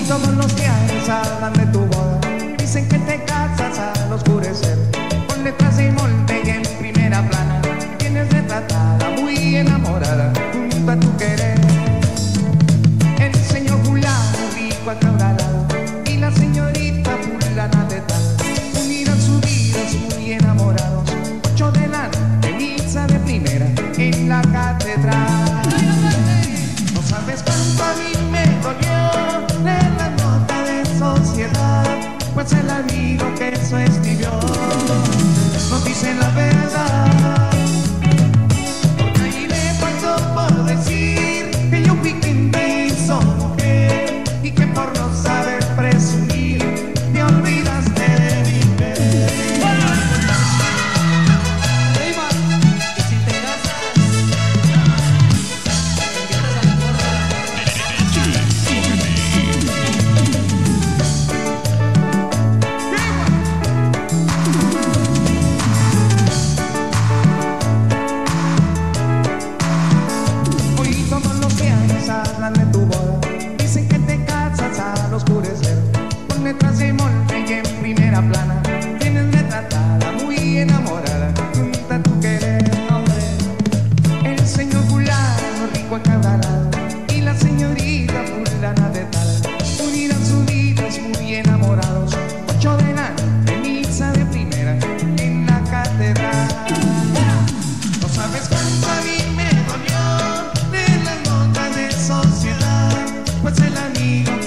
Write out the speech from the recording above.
todos los días hablan de tu boda. Dicen que te casas al oscurecer, con letras de molde y en primera plana. Tienes retratada, muy enamorada, junto a tu querer. El señor fulano, rico acaudalado, y la señorita fulana de tal, unirán sus vidas muy enamorados. 8 de la noche, misa de primera en la catedral. No sabes cuánto a mí me dolió leer la nota de sociedad, pues el amigo que eso escribió nos dice la verdad. Porque ahí le faltó por decir que yo fui quien te hizo mujer y que por no saber presumir te olvidaste de mi querer. Hablan de tu boda, dicen que te casas al oscurecer, con letras de molde y en primera plana. Tienes retratada, muy enamorada, junto a tu querer, hombre. El señor fulano, rico acaudalado, y la señorita fulana de tal, unirán sus vidas muy enamorados. 8 de la noche, misa de primera en la catedral. No sabes cuánto a mí me dolió de las notas de sociedad, pues el amigo